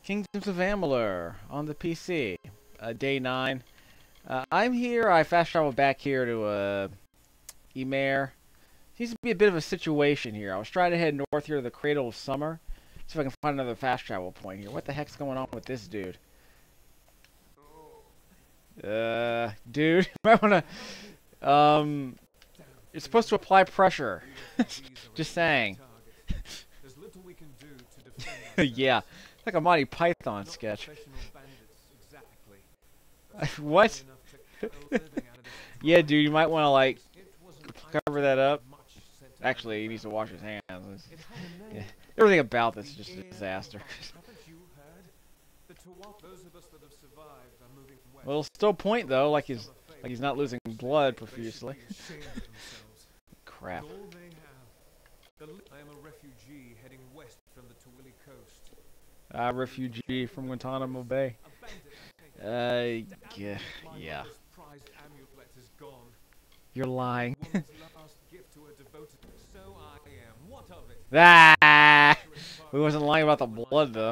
Kingdoms of Amalur on the PC. Day 9. I'm here. I fast traveled back here to Emer. Seems to be a bit of a situation here. I was trying to head north here to the Cradle of Summer. See if I can find another fast travel point here. What the heck's going on with this dude? Dude, you might wanna, you're supposed to apply pressure. Just saying. Yeah, like a Monty Python sketch. What? Yeah, dude, you might want to, like, cover that up. Actually, he needs to wash his hands. Yeah. Everything about this is just a disaster. Well, it'll still point, though, like he's not losing blood profusely. Crap. I am a refugee heading west from the Tawili coast. Refugee from Guantanamo Bay. Yeah. You're lying. Ah! We wasn't lying about the blood, though.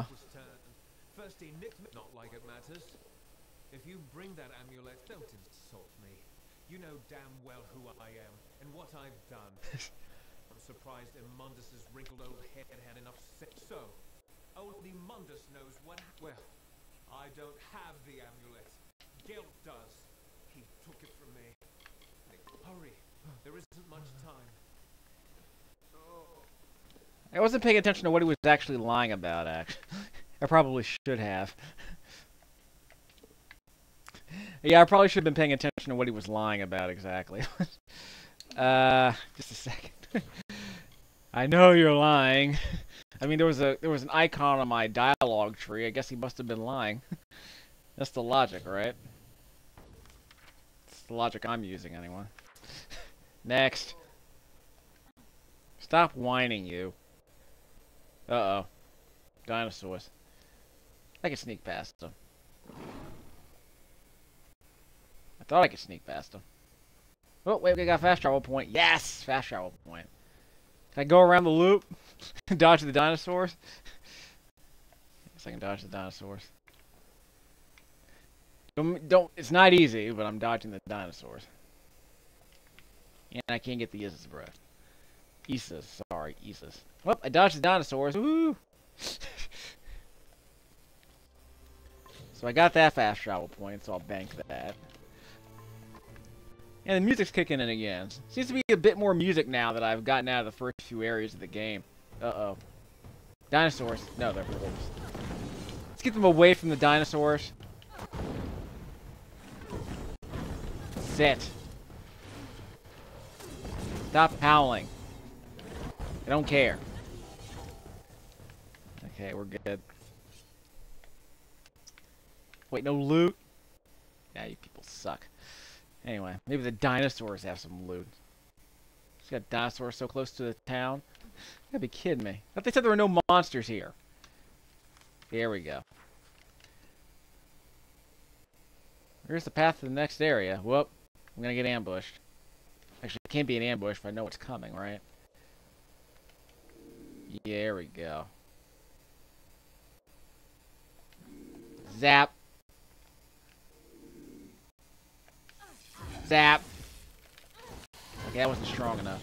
Not like it matters. If you bring that amulet, don't insult me. You know damn well who I am and what I've done. I'm surprised Mundus's wrinkled old head had enough sense. So, only Mundus knows what. Well, I don't have the amulet. Guilt does. He took it from me. Hurry, there isn't much time. I wasn't paying attention to what he was actually lying about, actually. I probably should have. Yeah, I probably should have been paying attention to what he was lying about exactly. Just a second. I know you're lying. I mean, there was an icon on my dialogue tree. I guess he must have been lying. That's the logic, right? It's the logic I'm using, anyway. Next. Stop whining, you. Uh-oh. Dinosaurs. I can sneak past them. I thought I could sneak past them. Oh, wait, we got a fast travel point. Yes! Fast travel point. Can I go around the loop? Dodge the dinosaurs? Yes, I can dodge the dinosaurs. Don't, it's not easy, but I'm dodging the dinosaurs. And I can't get the Isis breath. Isis, sorry, Isis. Well, I dodged the dinosaurs. Woo! So I got that fast travel point, so I'll bank that. And the music's kicking in again. Seems to be a bit more music now that I've gotten out of the first few areas of the game. Uh-oh. Dinosaurs. No, they're wolves. Let's get them away from the dinosaurs. Sit. Stop howling. I don't care. Okay, we're good. Wait, no loot? Yeah, you people suck. Anyway, maybe the dinosaurs have some loot. Just got dinosaurs so close to the town. You gotta be kidding me. I thought they said there were no monsters here. There we go. Here's the path to the next area. Whoop. I'm gonna get ambushed. Actually, it can't be an ambush if I know what's coming, right? Yeah, there we go. Zap. Zap. Okay, that wasn't strong enough.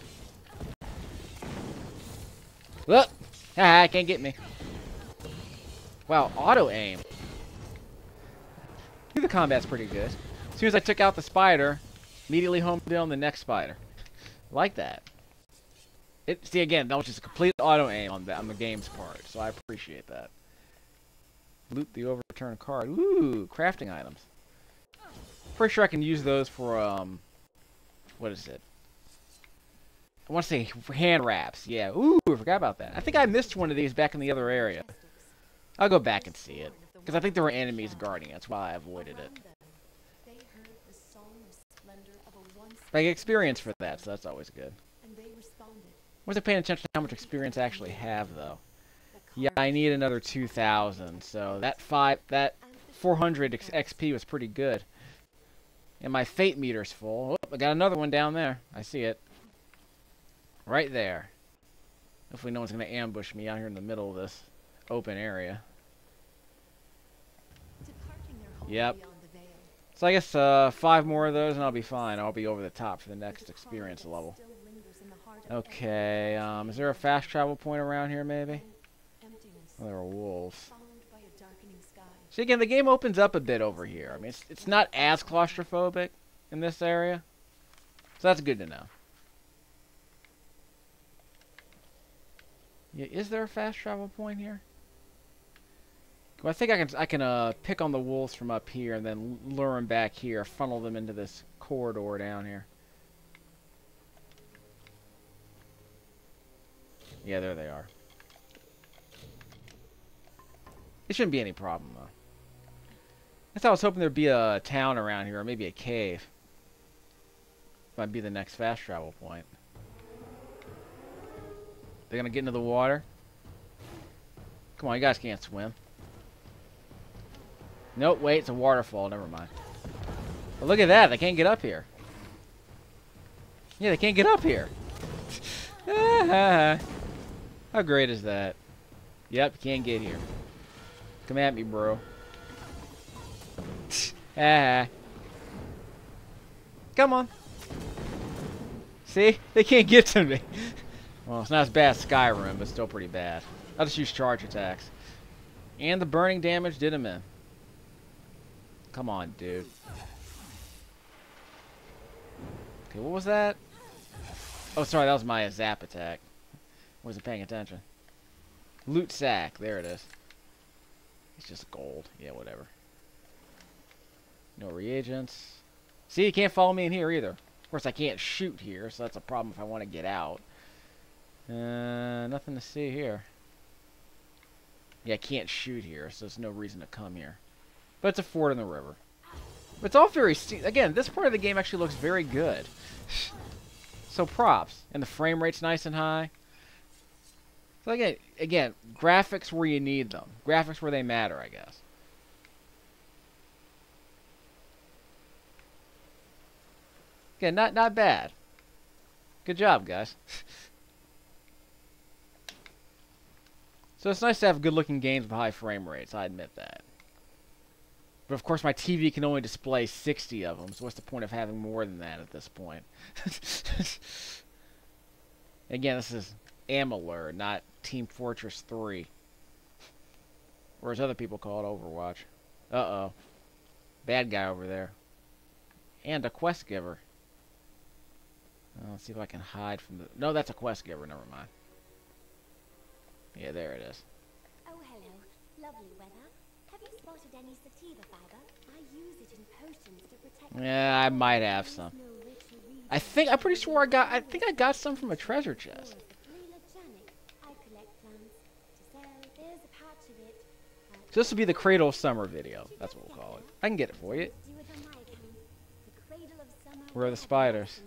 Look! Haha, can't get me. Wow, auto-aim. I think the combat's pretty good. As soon as I took out the spider, immediately homed in on the next spider. Like that. See, again, that was just a complete auto-aim on the game's part, so I appreciate that. Loot the overturned card. Ooh, crafting items. Pretty sure I can use those for, what is it? I want to say hand wraps. Yeah, ooh, I forgot about that. I think I missed one of these back in the other area. I'll go back and see it. Because I think there were enemies guarding it. That's why I avoided it. I get experience for that, so that's always good. Wasn't paying attention to how much experience I actually have, though. Yeah, I need another 2,000, so that 400 XP was pretty good. And my fate meter's full. Oh, I got another one down there. I see it. Right there. Hopefully no one's going to ambush me out here in the middle of this open area. Yep. So I guess 5 more of those and I'll be fine. I'll be over the top for the next experience level. Okay, is there a fast travel point around here maybe? Oh, there are wolves. See, again, the game opens up a bit over here. I mean, it's not as claustrophobic in this area. So that's good to know. Yeah, is there a fast travel point here? Well, I think I can pick on the wolves from up here and then lure them back here, funnel them into this corridor down here. Yeah, there they are. It shouldn't be any problem, though. I thought I was hoping there'd be a town around here, or maybe a cave. Might be the next fast travel point. They're gonna get into the water? Come on, you guys can't swim. Nope, wait, it's a waterfall, never mind. But look at that, they can't get up here. Yeah, they can't get up here. How great is that? Yep, you can't get here. Come at me, bro. Come on. See? They can't get to me. Well, it's not as bad as Skyrim, but still pretty bad. I'll just use charge attacks. And the burning damage did him in. Come on, dude. Okay, what was that? Oh, sorry, that was my zap attack. Wasn't paying attention. Loot sack. There it is. It's just gold. Yeah, whatever. No reagents. See, you can't follow me in here either. Of course, I can't shoot here, so that's a problem if I want to get out. Nothing to see here. Yeah, I can't shoot here, so there's no reason to come here. But it's a ford in the river. But it's all very... Again, this part of the game actually looks very good. So props. And the frame rate's nice and high. So again, graphics where you need them. Graphics where they matter, I guess. Again, not bad. Good job, guys. So it's nice to have good-looking games with high frame rates, I admit that. But of course my TV can only display 60 of them, so what's the point of having more than that at this point? Again, this is Amalur, not Team Fortress 3. Or as other people call it, Overwatch. Uh-oh. Bad guy over there. And a quest giver. Let's see if I can hide from the... No, that's a quest giver, never mind. Yeah, there it is. Oh, hello. Lovely weather. Have you spotted any sativa fiber? I use it in potions to protect... Yeah, I might have some. I'm pretty sure I think I got some from a treasure chest. So this will be the Cradle of Summer video. That's what we'll call it. I can get it for you. Where are the spiders?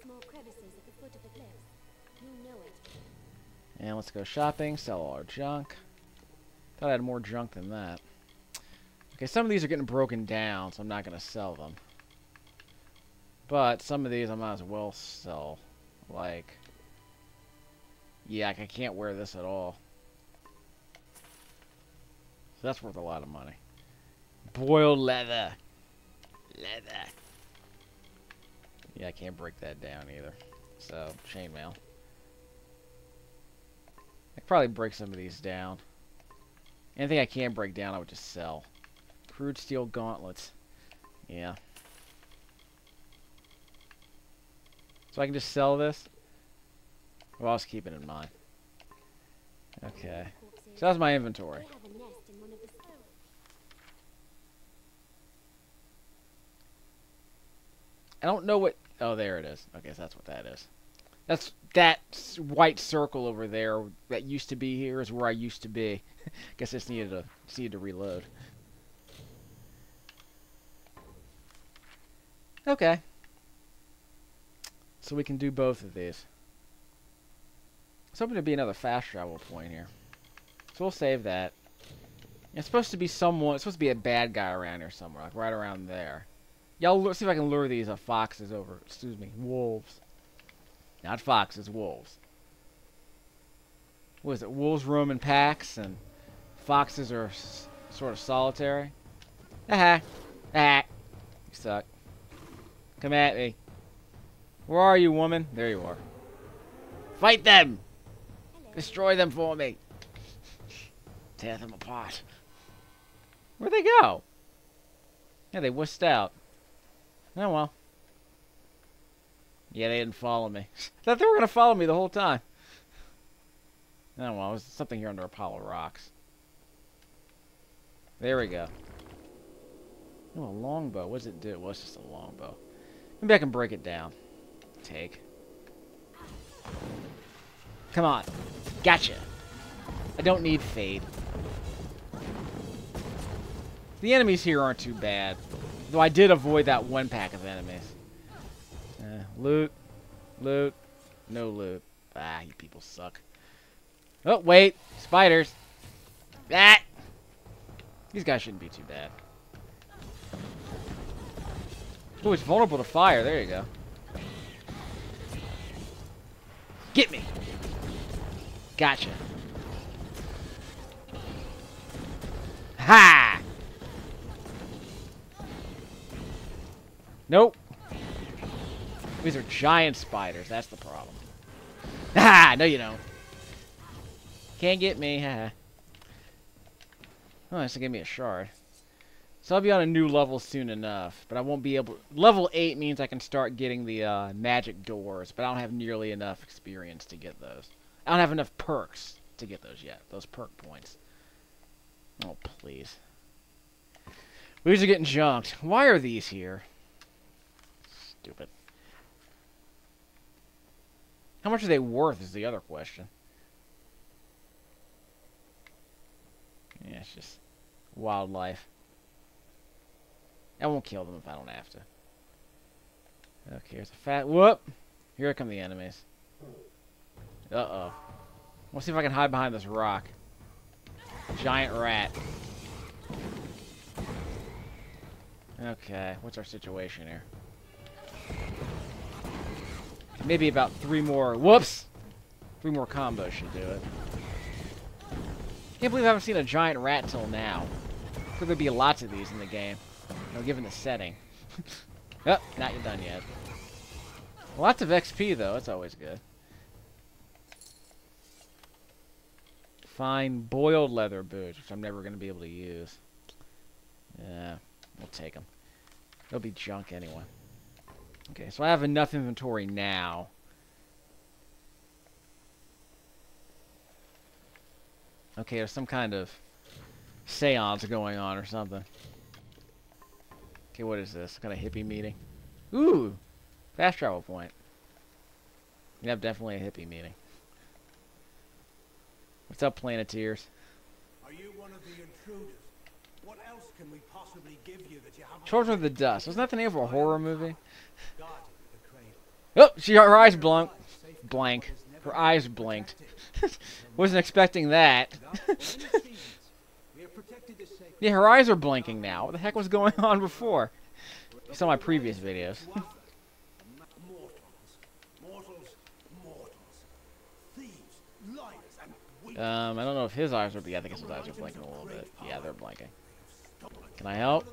And let's go shopping, sell all our junk. Thought I had more junk than that. Okay, some of these are getting broken down, so I'm not going to sell them. But some of these I might as well sell. Like, yeah, I can't wear this at all. So that's worth a lot of money. Boiled leather. Leather. Yeah, I can't break that down either. So, chainmail. I could probably break some of these down. Anything I can break down, I would just sell. Crude steel gauntlets. Yeah. So I can just sell this? Well, I'll just keep it in mind. Okay. So that's my inventory. I don't know what... Oh, there it is. Okay, so that's what that is. That's that white circle over there that used to be here is where I used to be. Guess I just needed to reload. Okay. So we can do both of these. It's hoping to be another fast travel point here. So we'll save that. It's supposed to be someone... It's supposed to be a bad guy around here somewhere. Like right around there. Yeah, I'll see if I can lure these foxes over. Excuse me, wolves. Not foxes, wolves. What is it? Wolves roam in packs and foxes are sort of solitary. Aha. Ah! You suck. Come at me. Where are you, woman? There you are. Fight them! Hello. Destroy them for me. Tear them apart. Where'd they go? Yeah, they wussed out. Oh well. Yeah, they didn't follow me. I thought they were going to follow me the whole time. Oh well, there's something here under a pile of rocks. There we go. Oh, a longbow. What does it do? Well, it's just a longbow. Maybe I can break it down. Take. Come on. Gotcha. I don't need fade. The enemies here aren't too bad. Though I did avoid that one pack of enemies. Loot. Loot. No loot. Ah, you people suck. Oh, wait. Spiders. Ah! These guys shouldn't be too bad. Oh, it's vulnerable to fire. There you go. Get me. Gotcha. Ha! Nope. These are giant spiders. That's the problem. Ha! No, you don't. Can't get me. Ha. Oh, this will give me a shard. So I'll be on a new level soon enough, but I won't be able... Level 8 means I can start getting the magic doors, but I don't have nearly enough experience to get those. I don't have enough perks to get those yet, those perk points. Oh, please. These are getting junked. Why are these here? Stupid. How much are they worth is the other question. Yeah, it's just wildlife. I won't kill them if I don't have to. Okay, here's a fat... Whoop! Here come the enemies. Uh-oh. We'll see if I can hide behind this rock. Giant rat. Okay, what's our situation here? Maybe about 3 more... Whoops! 3 more combos should do it. Can't believe I haven't seen a giant rat till now. Could there be lots of these in the game? You know, given the setting. Oh, not done yet. Lots of XP, though. That's always good. Fine boiled leather boots, which I'm never going to be able to use. Yeah, we'll take them. They'll be junk anyway. Okay, so I have enough inventory now. Okay, there's some kind of seance going on or something. Okay, what is this? Kind of hippie meeting? Ooh! Fast travel point. Yep, definitely a hippie meeting. What's up, Planeteers? Are you one of the intruders? What else can we possibly give you that you haven't... Children of the Dust. Wasn't that the name of a horror movie? Guarding the cradle. Oh, her eyes blank. Her eyes blinked. Wasn't expecting that. Yeah, her eyes are blinking now. What the heck was going on before? You saw my previous videos. I don't know if his eyes are... Yeah, I think his eyes are blinking a little bit. Yeah, they're blinking. Can I help?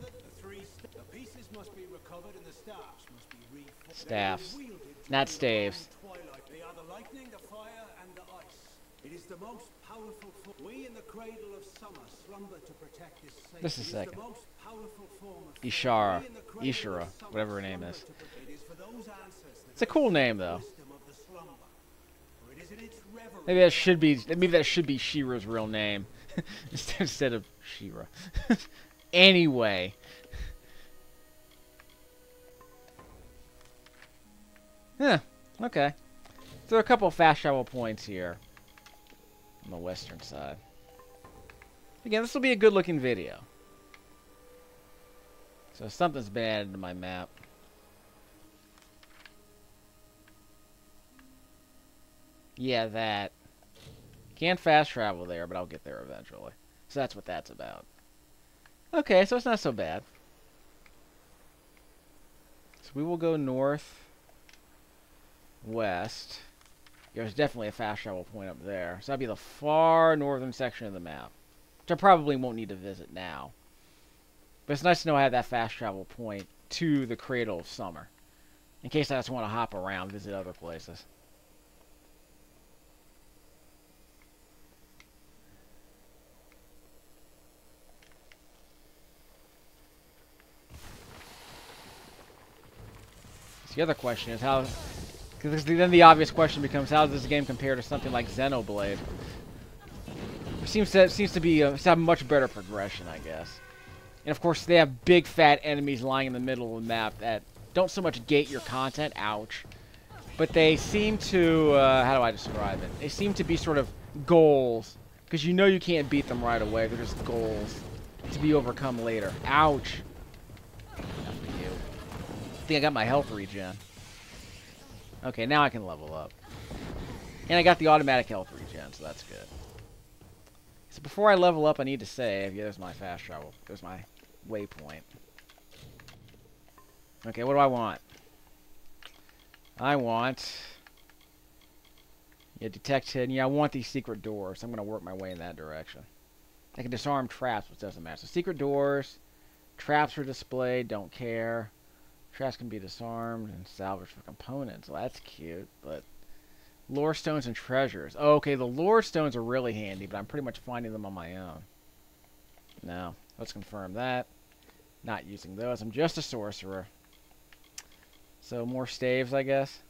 Staffs. Not staves. Just a second. Ishara, whatever her name is. It's a cool name, though. Maybe that should be She-Ra's real name instead of She-Ra. Anyway. Yeah, okay. So there are a couple of fast travel points here on the western side. Again, this will be a good looking video. So something's been added to my map. Yeah, that. Can't fast travel there, but I'll get there eventually. So that's what that's about. Okay, so it's not so bad. So we will go north, west. There's definitely a fast travel point up there. So that'd be the far northern section of the map, which I probably won't need to visit now. But it's nice to know I have that fast travel point to the Cradle of Summer. In case I just want to hop around, visit other places. So the other question is how... Because then the obvious question becomes, how does this game compare to something like Xenoblade? It seems to be have much better progression, I guess. And of course, they have big fat enemies lying in the middle of the map that don't so much gate your content, ouch, but they seem to, how do I describe it? They seem to be sort of goals, because you know you can't beat them right away. They're just goals to be overcome later. Ouch. Enough of you. I think I got my health regen. Okay, now I can level up. And I got the automatic health regen, so that's good. So before I level up, I need to save. Yeah, there's my fast travel. There's my waypoint. Okay, what do I want? I want... Yeah, detect hidden. Yeah, I want these secret doors. I'm going to work my way in that direction. I can disarm traps, which doesn't matter. So secret doors. Traps are displayed. Don't care. Traps can be disarmed and salvaged for components. Well, that's cute, but... Lore stones and treasures. Oh, okay, the lore stones are really handy, but I'm pretty much finding them on my own. No. Let's confirm that. Not using those. I'm just a sorcerer. So, more staves, I guess.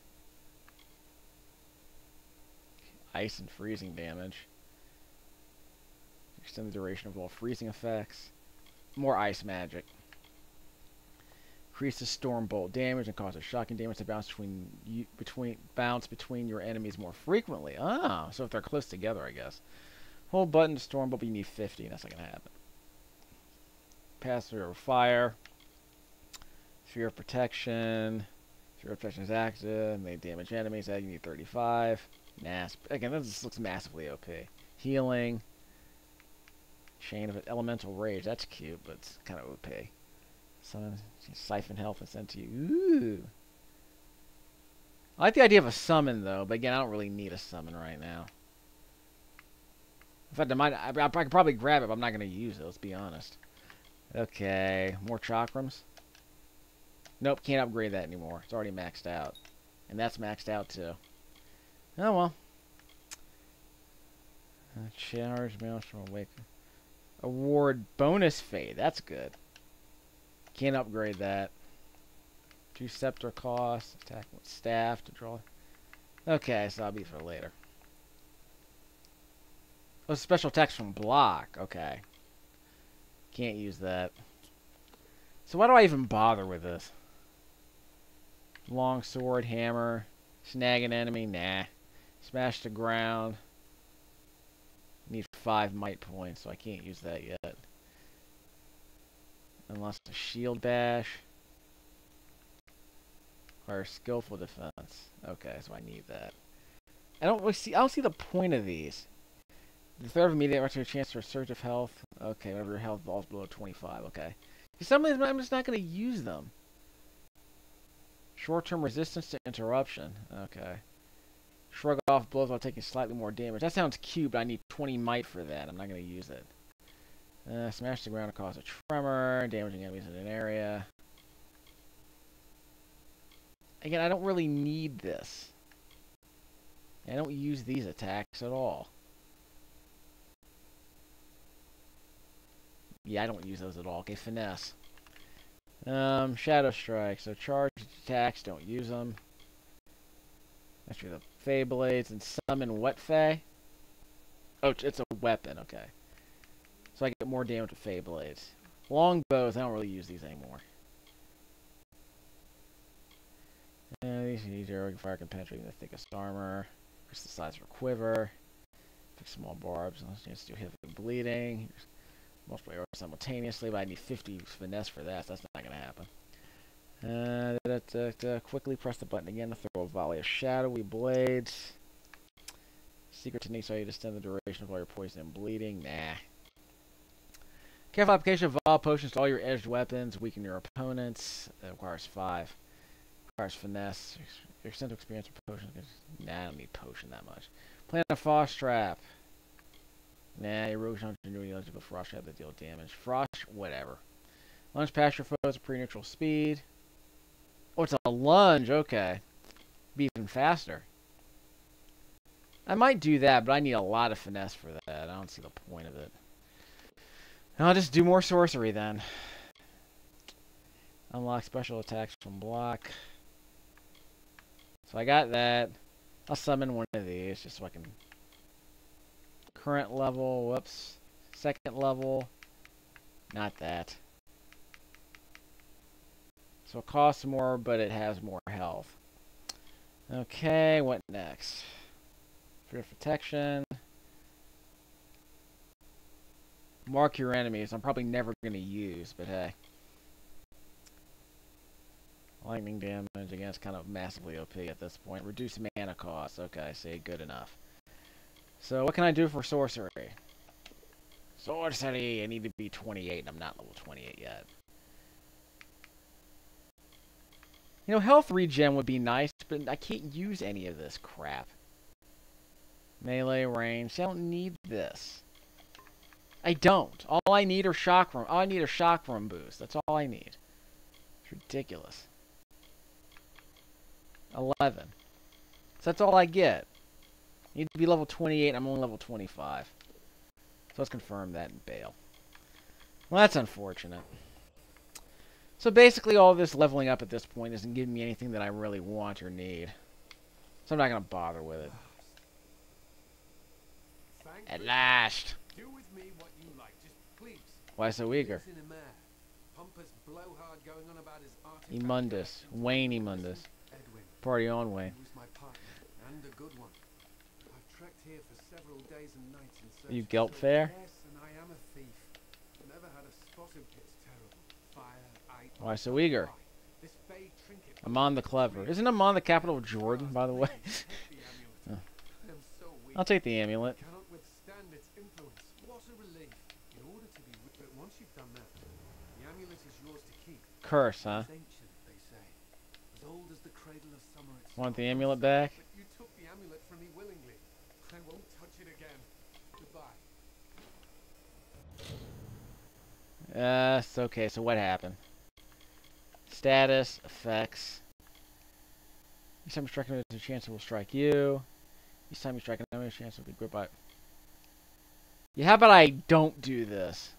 Ice and freezing damage. Extend the duration of all freezing effects. More ice magic. Increases storm bolt damage and causes shocking damage to bounce between your enemies more frequently. Ah, so if they're close together, I guess. Hold button to storm bolt, but you need 50. That's not gonna happen. Pass through fire. Sphere of protection. Sphere of protection is active. May damage enemies. That you need 35. Nah, again, this looks massively OP. Healing. Chain of elemental rage. That's cute, but it's kind of OP. Summon, siphon health and send to you. Ooh. I like the idea of a summon, though, but again, I don't really need a summon right now. In fact, I could probably grab it, but I'm not going to use it, let's be honest. Okay, more chakrams. Nope, can't upgrade that anymore. It's already maxed out. And that's maxed out, too. Oh, well. Charge, maelstrom, awaken. Award bonus fade, that's good. Can't upgrade that. 2 scepter costs. Attack with staff to draw. Okay, so that'll be for later. Oh, special attacks from block. Okay. Can't use that. So why do I even bother with this? Long sword, hammer. Snag an enemy. Nah. Smash the ground. Need 5 might points, so I can't use that yet. Unless a shield bash. Or skillful defense. Okay, so I need that. I don't see the point of these. The third of immediate return chance for a surge of health. Okay, whenever your health falls below 25, okay. Some of these I'm just not gonna use them. Short-term resistance to interruption. Okay. Shrug off blows while taking slightly more damage. That sounds cute, but I need 20 might for that. I'm not gonna use it. Smash the ground to cause a tremor, damaging enemies in an area. Again, I don't really need this. I don't use these attacks at all. Yeah, I don't use those at all. Okay, finesse. Shadow strike. So charged attacks, don't use them. Master the Fey Blades and summon what Fey? Oh, it's a weapon, okay. So I get more damage with Fey Blades. Longbows, I don't really use these anymore. These easier, fire can penetrate the thickest armor. Increase the size of her quiver. Fix small barbs, let's do heavy bleeding. Multiple arrows simultaneously, but I need 50 finesse for that, so that's not going to happen. Quickly press the button again to throw a volley of shadowy blades. Secret techniques allow you to extend the duration of all your poison and bleeding. Nah. Careful application of Vol potions to all your edged weapons. Weaken your opponents. It requires 5. Requires finesse. Your extent of experience with potions. Nah, I don't need potion that much. Plant a frost trap. Nah, your rogue's not ingenuity eligible frost trap that deal damage. Frost, whatever. Lunge past your foes at pre-neutral speed. Oh, it's a lunge. Okay. Be even faster. I might do that, but I need a lot of finesse for that. I don't see the point of it. I'll just do more sorcery then. Unlock special attacks from block. So I got that. I'll summon one of these just so I can... Current level, whoops. Second level. Not that. So it costs more, but it has more health. Okay, what next? For protection. Mark your enemies. I'm probably never going to use, but hey. Lightning damage, again, it's kind of massively OP at this point. Reduce mana cost. Okay, see, good enough. So, what can I do for sorcery? Sorcery! I need to be 28, and I'm not level 28 yet. You know, health regen would be nice, but I can't use any of this crap. Melee range. I don't need this. I don't. All I need are shock room. All I need are shock room boost. That's all I need. It's ridiculous. 11. So that's all I get. I need to be level 28. I'm only level 25. So let's confirm that and bail. Well, that's unfortunate. So basically all this leveling up at this point isn't giving me anything that I really want or need. So I'm not going to bother with it. At last. Do with me what you like, just please. Why so eager? Emundus. Wayne Emundus. Party on, Wayne. And a good one. I've trekked here for several days and nights in search You Gelt Fair? Yes, and I am a thief. Never had a spot of it's terrible. Fire, ice. Why so eager? This fey trinket. Amon the Clever. Isn't Amon the capital of Jordan, by the way? I am so weak. I'll take the amulet. Cannot withstand its influence. What a relief. In order to be with it, once you've done that, the amulet is yours to keep. Curse, huh? It's ancient, they say. As old as the cradle of summer itself. Want the amulet back? But you took the amulet from me willingly. I won't touch it again. Goodbye. It's okay, so what happened? Status, effects. Each time you strike another, there's a chance it will strike you. Each time you strike another, there's a chance it will be gripped by... Yeah, how about I don't do this?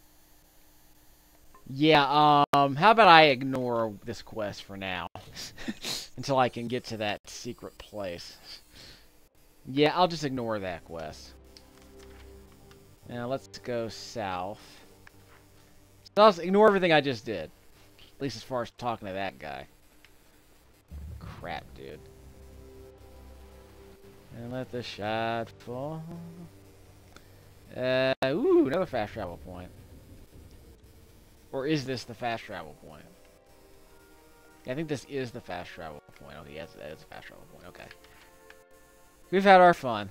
Yeah, how about I ignore this quest for now? Until I can get to that secret place. Yeah, I'll just ignore that quest. Now, let's go south. So I'll ignore everything I just did. At least as far as talking to that guy. Crap, dude. And let the shot fall. Ooh, another fast travel point. Or is this the fast travel point? Yeah, I think this is the fast travel point. Oh, yes, that is a fast travel point. Okay. We've had our fun.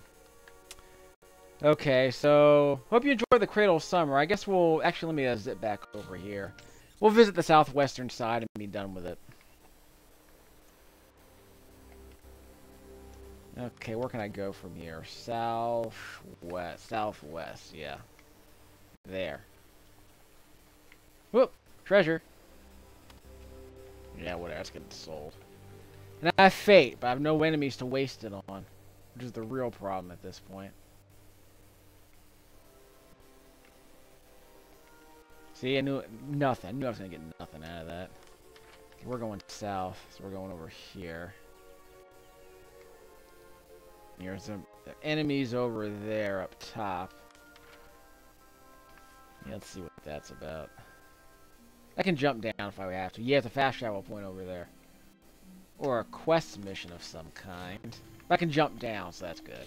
Okay, so hope you enjoyed the Cradle of Summer. I guess we'll... Actually, let me zip back over here. We'll visit the southwestern side and be done with it. Okay, where can I go from here? Southwest. Southwest, yeah. There. Whoop! Treasure. Yeah, whatever. Let's get it sold. And I have fate, but I have no enemies to waste it on. Which is the real problem at this point. See, I knew nothing. I knew I was going to get nothing out of that. Okay, we're going south, so we're going over here. There's some enemies over there up top. Yeah, let's see what that's about. I can jump down if I have to. Yeah, it's a fast travel point over there. Or a quest mission of some kind. But I can jump down, so that's good.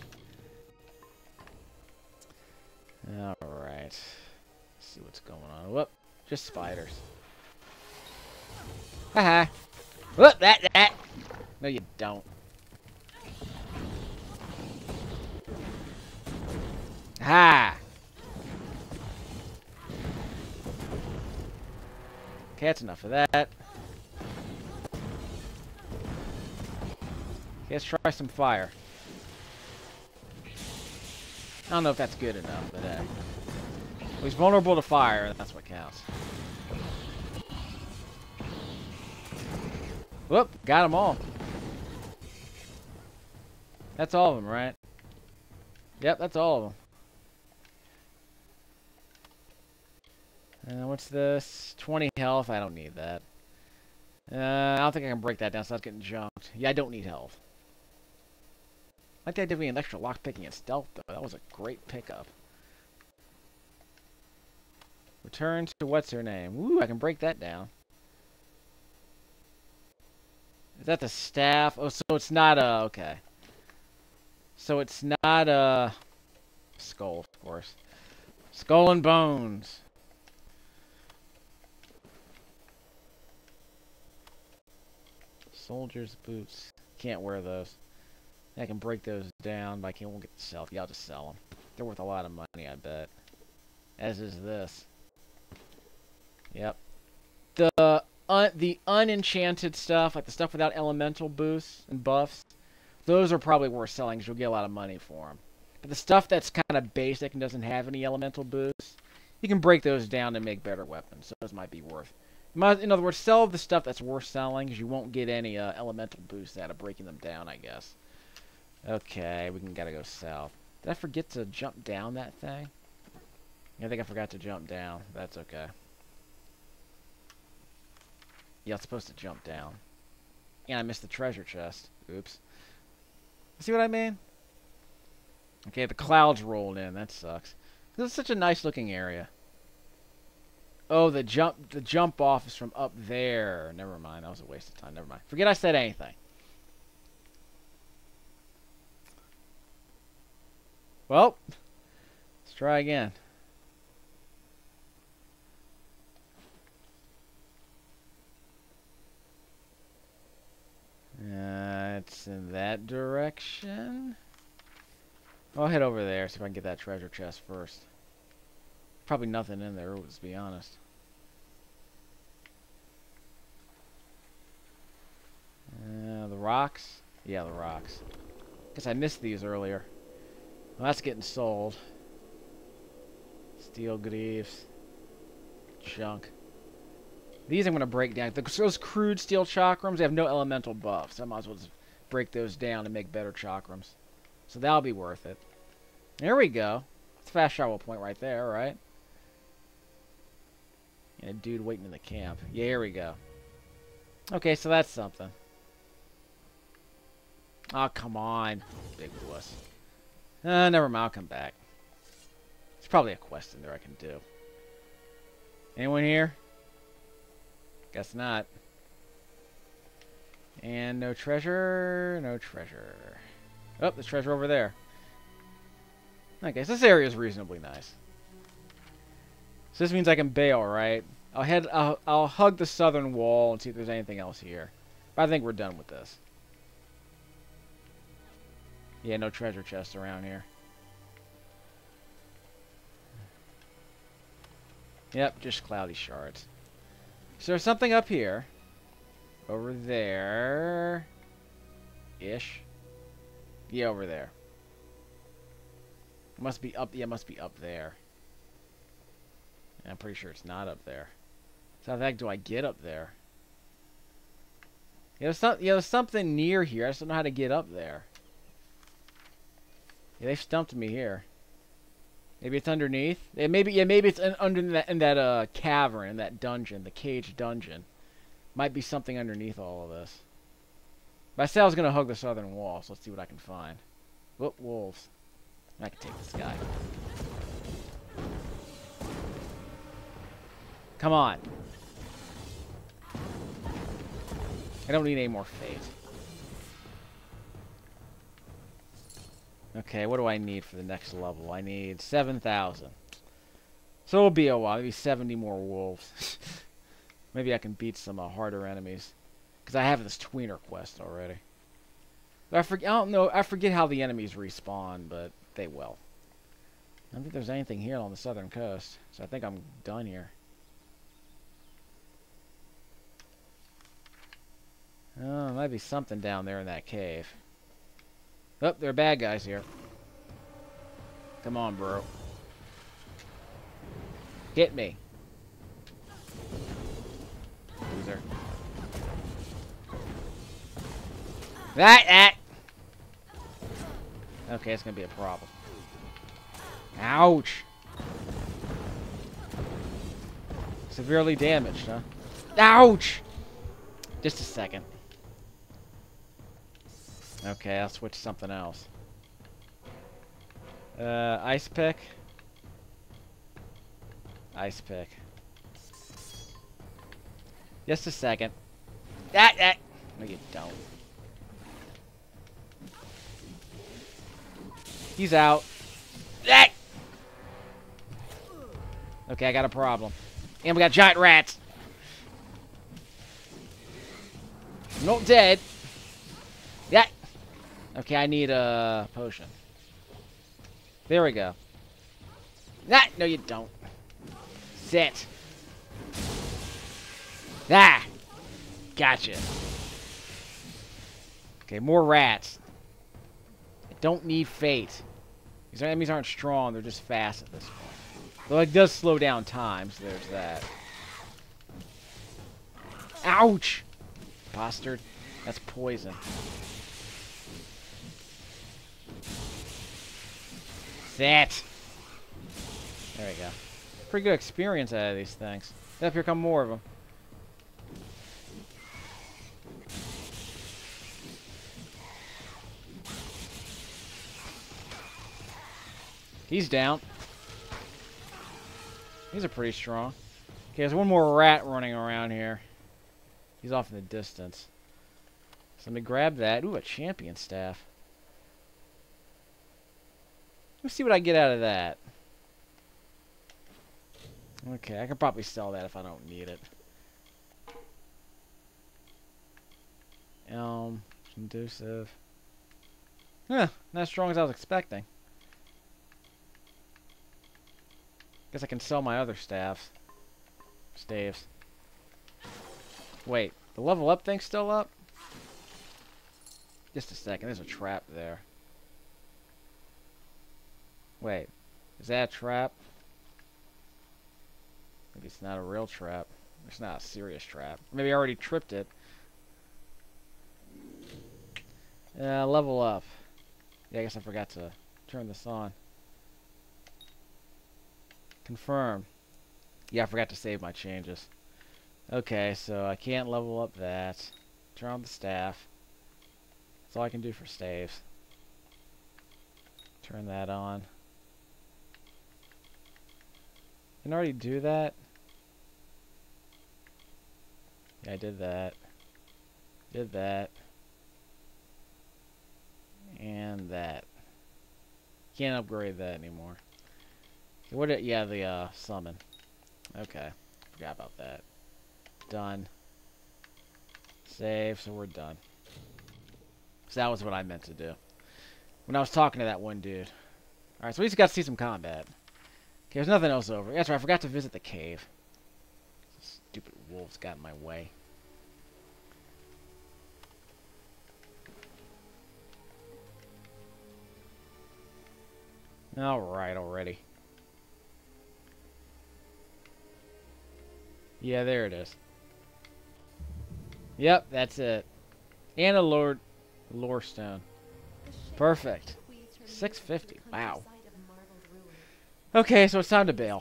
Alright. Let's see what's going on. Whoop. Just spiders. Haha. Whoop, that. No, you don't. Ha! Okay, that's enough of that. Okay, let's try some fire. I don't know if that's good enough, but he's vulnerable to fire, and that's what counts. Whoop, got them all. That's all of them, right? Yep, that's all of them. What's this? 20 health. I don't need that. I don't think I can break that down, so that's getting junked. Yeah, I don't need health. I like the idea of being an extra lockpicking and stealth, though. That was a great pickup. Return to what's her name? Ooh, I can break that down. Is that the staff? Oh, so it's not a... Okay. So it's not a... Skull, of course. Skull and bones. Soldier's boots. Can't wear those. I can break those down, but I won't get to sell. Yeah, I'll just sell them. They're worth a lot of money, I bet. As is this. Yep. The unenchanted stuff, like the stuff without elemental boosts and buffs, those are probably worth selling because you'll get a lot of money for them. But the stuff that's kind of basic and doesn't have any elemental boosts, you can break those down and make better weapons. So those might be worth. In other words, sell the stuff that's worth selling because you won't get any elemental boosts out of breaking them down, I guess. Okay, gotta go south. Did I forget to jump down that thing? I think I forgot to jump down. That's okay. Yeah, it's supposed to jump down. And I missed the treasure chest. Oops. See what I mean? Okay, the clouds rolled in. That sucks. This is such a nice looking area. Oh, the jump off is from up there. Never mind. That was a waste of time. Never mind. Forget I said anything. Well, let's try again. It's in that direction. I'll head over there, see if I can get that treasure chest first. Probably nothing in there, let's be honest. The rocks? Yeah, the rocks. Guess I missed these earlier. Well, that's getting sold. Steel greaves. Junk. These I'm going to break down. Those crude steel chakrams, they have no elemental buffs. So I might as well just break those down and make better chakrams. So that'll be worth it. There we go. That's a fast travel point right there, right? And a dude waiting in the camp. Yeah, here we go. Okay, so that's something. Oh, come on. Big wuss. Never mind, I'll come back. There's probably a quest in there I can do. Anyone here? Guess not. And no treasure. No treasure. Oh, there's treasure over there. Okay, so this area is reasonably nice. So this means I can bail, right? I'll hug the southern wall and see if there's anything else here. But I think we're done with this. Yeah, no treasure chests around here. Yep, just cloudy shards. So there's something up here. Over there. Ish. Yeah, over there. It must be up. Yeah, it must be up there. And I'm pretty sure it's not up there. So how the heck do I get up there? Yeah, there's something near here. I just don't know how to get up there. Yeah, they stumped me here. Maybe it's underneath. Yeah, maybe it's under in that cavern, in that dungeon, the cage dungeon. Might be something underneath all of this. But I said I was gonna hug the southern wall, so let's see what I can find. Whoop, wolves. I can take this guy. Come on. I don't need any more fate. Okay, what do I need for the next level? I need 7,000. So it'll be a while. Maybe 70 more wolves. Maybe I can beat some harder enemies. Because I have this tweener quest already. But I don't know. I forget how the enemies respawn, but they will. I don't think there's anything here on the southern coast. So I think I'm done here. Oh, there might be something down there in that cave. Oh, there are bad guys here. Come on, bro. Hit me. Loser. That. Okay, it's gonna be a problem. Ouch. Severely damaged, huh? Ouch! Just a second. Okay, I'll switch to something else. Ice pick. Ice pick. Just a second. That. No, you don't. He's out. That. Okay, I got a problem. And we got giant rats. Not dead. Yeah. Okay, I need a potion. There we go. Ah, no, you don't. Sit. Ah. Gotcha. Okay, more rats. I don't need fate. These enemies aren't strong, they're just fast at this point. Though it does slow down time, so there's that. Ouch! Bastard. That's poison. Sit! There we go. Pretty good experience out of these things. Yep, here come more of them. He's down. These are pretty strong. Okay, there's one more rat running around here. He's off in the distance. So let me grab that. Ooh, a champion staff. Let's see what I get out of that. Okay, I can probably sell that if I don't need it. Conducive. Huh, not as strong as I was expecting. Guess I can sell my other staves. Wait, the level up thing's still up? Just a second, there's a trap there. Wait, is that a trap? Maybe it's not a real trap. It's not a serious trap. Maybe I already tripped it. Level up. Yeah, I guess I forgot to turn this on. Confirm. Yeah, I forgot to save my changes. Okay, so I can't level up that. Turn on the staff. That's all I can do for staves. Turn that on. Can I already do that? Yeah, I did that. Did that. And that. Can't upgrade that anymore. What? Yeah, the summon. Okay, forgot about that. Done. Save. So we're done. So that was what I meant to do when I was talking to that one dude. All right, so we just got to see some combat. Okay, there's nothing else over. That's right. I forgot to visit the cave. Stupid wolves got in my way. All right, already. Yeah, there it is. Yep, that's it. And a lore stone. Perfect. 650. Wow. Okay, so it's time to bail.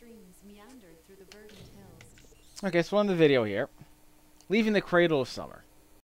Okay, so we'll end the video here. Leaving the Cradle of Summer.